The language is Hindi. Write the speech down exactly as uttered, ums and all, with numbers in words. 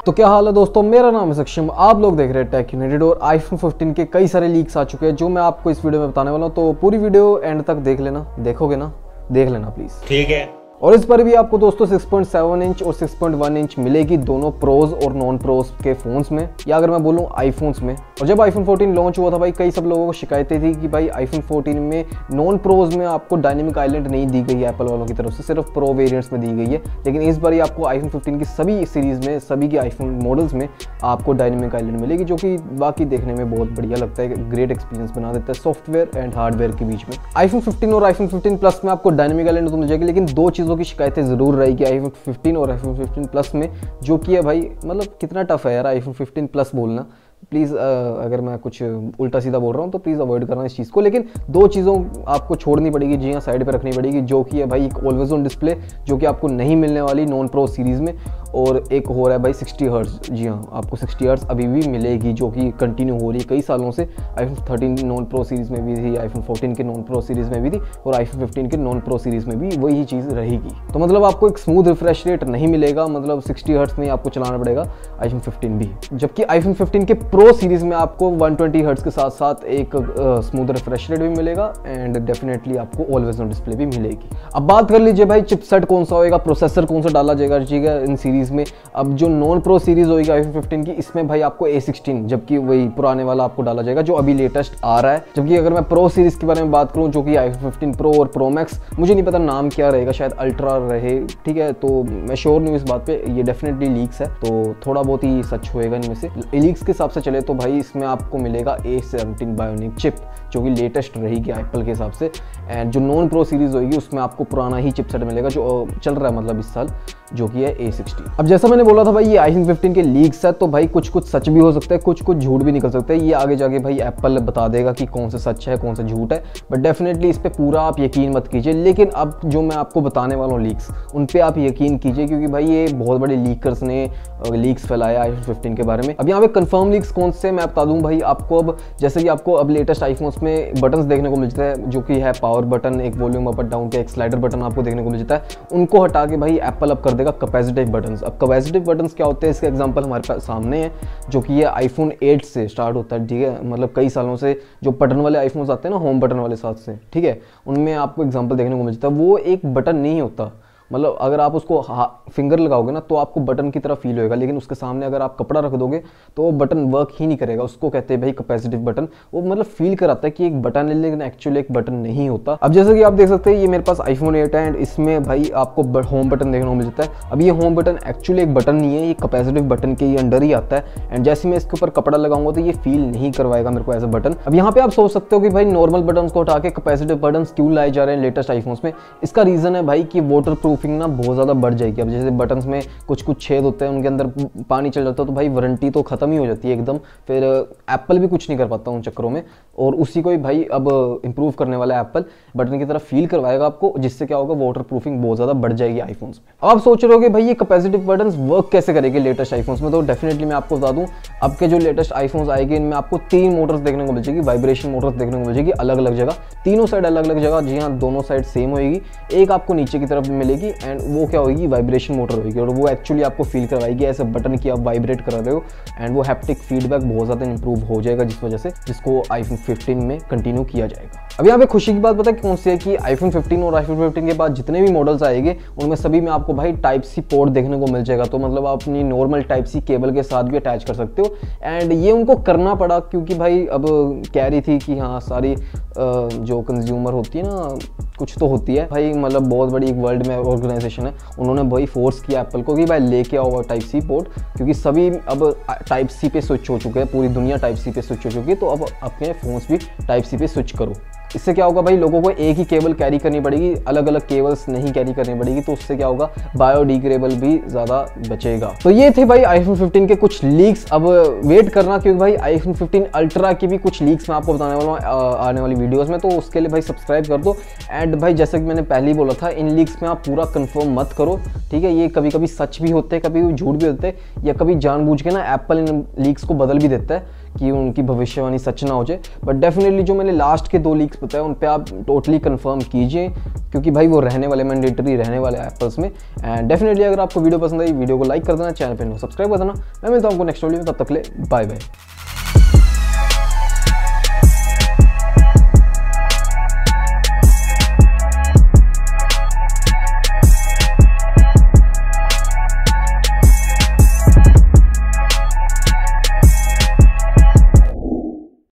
तो क्या हाल है दोस्तों, मेरा नाम है सक्षम, आप लोग देख रहे हैं टेक यूनिटेड। और आईफोन फिफ्टीन के कई सारे लीक्स आ चुके हैं जो मैं आपको इस वीडियो में बताने वाला हूं, तो पूरी वीडियो एंड तक देख लेना। देखोगे ना, देख लेना प्लीज, ठीक है। और इस पर भी आपको दोस्तों सिक्स पॉइंट सेवन इंच और सिक्स पॉइंट वन इंच मिलेगी दोनों प्रोज और नॉन प्रोज के फोन्स में, या अगर मैं बोलूं आईफोन्स में। और जब आईफोन फोर्टीन लॉन्च हुआ था भाई, कई सब लोगों को शिकायतें थी कि भाई आईफोन फोर्टीन में नॉन प्रोज में आपको डायनेमिक आइलैंड नहीं दी गई है एप्पल वालों की तरफ से, सिर्फ प्रो वेरिएंट्स में दी गई है। लेकिन इस बार आपको आईफोन फिफ्टीन की सभी सीरीज में, सभी के आईफोन मॉडल्स में आपको डायनेमिक आइलैंड मिलेगी, जो कि बाकी देखने में बहुत बढ़िया लगता है, ग्रेट एक्सपीरियंस बना देता है सॉफ्टवेयर एंड हार्डवेयर के बीच में। आईफोन फिफ्टीन और आईफोन फिफ्टीन प्लस में आपको डायनेमिक आइलैंड तो मिल जाएगी, लेकिन दो चीज़ों की शिकायतें जरूर रहेगी आईफोन फिफ्टीन और आईफोन फिफ्टीन प्लस में, जो कि है भाई मतलब कितना टफ है यार आईफोन फिफ्टीन प्लस बोलना। प्लीज़ अगर मैं कुछ उल्टा सीधा बोल रहा हूँ तो प्लीज़ अवॉइड करना इस चीज़ को। लेकिन दो चीज़ों आपको छोड़नी पड़ेगी, जी हाँ, साइड पे रखनी पड़ेगी, जो कि है भाई एक ऑलवेज ऑन डिस्प्ले, जो कि आपको नहीं मिलने वाली नॉन प्रो सीरीज़ में, और एक हो रहा है भाई सिक्सटी हर्ट्ज। जी हाँ, आपको सिक्सटी हर्ट्ज अभी भी मिलेगी, जो कि कंटिन्यू हो रही है कई सालों से। IPhone thirteen non Pro series में भी थी, आईफोन फोर्टीन के नॉन प्रो सीरीज़ में भी थी, और आईफोन फिफ्टीन के नॉन प्रो सीरीज़ में भी वही चीज़ रहेगी। तो मतलब आपको एक स्मूथ रिफ्रेश रेट नहीं मिलेगा, मतलब सिक्सटी हर्ट्ज में आपको चलाना पड़ेगा आईफोन फिफ्टीन भी। जबकि आईफोन फिफ्टीन के प्रो सीरीज़ में आपको वन ट्वेंटी हर्ट्ज के साथ साथ एक स्मूथ रिफ्रेश रेट भी मिलेगा, एंड डेफिनेटली आपको ऑलवेज ऑन डिस्प्ले भी मिलेगी। अब बात कर लीजिए भाई चिपसेट कौन सा होएगा, प्रोसेसर कौन सा डाला जाएगा ठीक है इन सीरीज़ में। अब जो नॉन प्रो सीरीज होगी आईफोन फिफ्टीन की, इसमें भाई आपको ए सिक्सटीन, जबकि वही पुराने वाला आपको डाला जाएगा जो अभी लेटेस्ट आ रहा है। जबकि अगर मैं प्रो सीरीज के बारे में बात करूं, जो कि आईफोन फिफ्टीन प्रो और प्रो मैक्स, मुझे नहीं पता नाम क्या रहेगा, शायद अल्ट्रा रहे, ठीक है, तो मैं श्योर नहीं हूं इस बात पे, ये डेफिनेटली लीक्स है, तो थोड़ा बहुत ही सच होएगा इनमें से। लीक्स के हिसाब से चले तो भाई इसमें आपको मिलेगा ए सेवनटीन बायोनिक चिप, जो कि लेटेस्ट रहेगी एप्पल के हिसाब से। एंड जो नॉन प्रो सीरीज होगी उसमें आपको पुराना ही चिपसेट मिलेगा जो चल रहा है मतलब इस साल, जो कि है ए सिक्सटीन। अब जैसा मैंने बोला था भाई ये आईफोन फिफ्टीन के लीक्स है, तो भाई कुछ कुछ सच भी हो सकता है, कुछ कुछ झूठ भी निकल सकता है। ये आगे जाके भाई एप्पल बता देगा कि कौन सा सच है कौन सा झूठ है, बट डेफिनेटली इस पे पूरा आप यकीन मत कीजिए। लेकिन अब जो मैं आपको बताने वाला हूँ लीक्स, उन पे आप यकीन कीजिए, क्योंकि भाई ये बहुत बड़े लीकर्स ने लीक्स फैलाया आईफोन फिफ्टीन के बारे में। अब यहाँ पे कंफर्म लीक्स कौन से मैं बता दूँ भाई आपको। अब जैसे कि आपको अब लेटेस्ट आईफोन्स में बटन्स देखने को मिलता है, जो कि है पावर बटन, एक वॉल्यूम अप डाउन का, एक स्लाइडर बटन आपको देखने को मिल जाता है। उनको हटा के भाई एप्पल अब कर देगा कैपेसिटिव बटन्स। अब कैपेसिटिव बटन्स क्या होते हैं, इसका एग्जांपल हमारे पास सामने है, जो कि ये आईफोन एट से स्टार्ट होता है, ठीक है। मतलब कई सालों से जो बटन वाले आईफोन्स आते हैं ना, होम बटन वाले साथ से, ठीक है, उनमें आपको एग्जांपल देखने को मिल जाता है। वो एक बटन नहीं होता, मतलब अगर आप उसको फिंगर लगाओगे ना तो आपको बटन की तरह फील होएगा, लेकिन उसके सामने अगर आप कपड़ा रख दोगे तो वो बटन वर्क ही नहीं करेगा। उसको कहते हैं भाई कैपेसिटिव बटन। वो मतलब फील कराता है कि एक बटन है, लेकिन एक्चुअली एक बटन नहीं होता। अब जैसे कि आप देख सकते हैं, ये मेरे पास आईफोन एट है, एंड इसमें भाई आपको होम बटन देखने को मिल जाता है। अब ये होम बटन एक्चुअली एक बटन नहीं है, ये कैपेसिटिव बटन के ही अंडर ही आता है। एंड जैसे मैं इसके ऊपर कपड़ा लगाऊंगा तो ये फील नहीं करवाएगा मेरे को एज अ बटन। अब यहाँ पे आप सोच सकते हो कि भाई नॉर्मल बटन को हटा के कैपेसिटिव बटन क्यों लाए जा रहे हैं लेटेस्ट आईफोन्स में। इसका रीजन है भाई कि वाटर प्रूफिंग ना बहुत ज्यादा बढ़ जाएगी। अब जैसे बटन्स में कुछ कुछ छेद होते हैं, उनके अंदर पानी चल जाता है, तो भाई वारंटी तो खत्म ही हो जाती है एकदम, फिर एप्पल भी कुछ नहीं कर पाता उन चक्करों में। और उसी को ही भाई अब इंप्रूव करने वाला एप्पल बटन की तरफ फील करवाएगा आपको, जिससे क्या होगा वाटर प्रूफिंग बहुत ज्यादा बढ़ जाएगी आईफोन्स में। अब आप सोच रहे हो कि भाई ये कैपेसिटिव बटन्स वर्क कैसे करेंगे लेटेस्ट आईफोन्स में, तो डेफिनेटली मैं आपको बता दूं, अब के जो लेटेस्ट आईफोन्स आएंगे इनमें आपको तीन मोटर्स देखने को मिल जाएगी, वाइब्रेशन मोटर्स देखने को मिल जाएगी अलग अलग जगह, तीनों साइड अलग अलग जगह। जी हाँ, दोनों साइड सेम होगी, एक आपको नीचे की तरफ मिलेगी, एंड वो क्या होगी, वाइब्रेशन मोटर होगी, और वो एक्चुअली आपको फील करवाएगी ऐसे बटन की आप वाइब्रेट कर रहे हो, एंड वो हैप्टिक फीडबैक बहुत ज़्यादा इंप्रूव हो जाएगा, जिस वजह से जिसको आईफोन फिफ्टीन में कंटिन्यू किया जाएगा। अब यहाँ पे खुशी की बात पता है कौन सी है, कि आईफोन फिफ्टीन और आईफोन फिफ्टीन के बाद जितने भी मॉडल्स आएंगे उनमें सभी में आपको भाई टाइप सी पोर्ट देखने को मिल जाएगा। तो मतलब आप अपनी नॉर्मल टाइप सी केबल के साथ भी अटैच कर सकते हो, एंड ये उनको करना पड़ा क्योंकि भाई अब कह रही थी कि हाँ सारी जो कंज्यूमर होती है ना, कुछ तो होती है भाई, मतलब बहुत बड़ी एक वर्ल्ड में ऑर्गेनाइजेशन है, उन्होंने भाई फोर्स किया एप्पल को कि भाई लेके आओ टाइप सी पोर्ट, क्योंकि सभी अब टाइप सी पे स्विच हो चुके हैं, पूरी दुनिया टाइप सी पे स्विच हो चुकी है, तो अब अपने फोन्स भी टाइप सी पे स्विच करो। इससे क्या होगा भाई, लोगों को एक ही केबल कैरी करनी पड़ेगी, अलग अलग केबल्स नहीं कैरी करनी पड़ेगी, तो उससे क्या होगा, बायोडिग्रेडेबल भी ज़्यादा बचेगा। तो ये थे भाई आईफोन फिफ्टीन के कुछ लीक्स। अब वेट करना, क्योंकि भाई आईफोन फिफ्टीन अल्ट्रा की भी कुछ लीक्स मैं आपको बताने वाला हूँ आने वाली वीडियोस में, तो उसके लिए भाई सब्सक्राइब कर दो। एंड भाई जैसे कि मैंने पहले ही बोला था, इन लीक्स में आप पूरा कंफर्म मत करो, ठीक है। ये कभी कभी सच भी होते हैं, कभी झूठ भी होते हैं, या कभी जानबूझ के ना एप्पल इन लीक्स को बदल भी देता है कि उनकी भविष्यवाणी सच ना हो जाए। बट डेफिनेटली जो मैंने लास्ट के दो लीक्स होता है उन पे आप टोटली कंफर्म कीजिए, क्योंकि भाई वो रहने वाले मैंडेटरी रहने वाले एप्पल्स में। एंड डेफिनेटली अगर आपको वीडियो पसंद आई वीडियो को लाइक कर देना, चैनल पे सब्सक्राइब कर देना। मैं मिलता हूँ आपको नेक्स्ट वीडियो में, तब तक ले बाय बाय।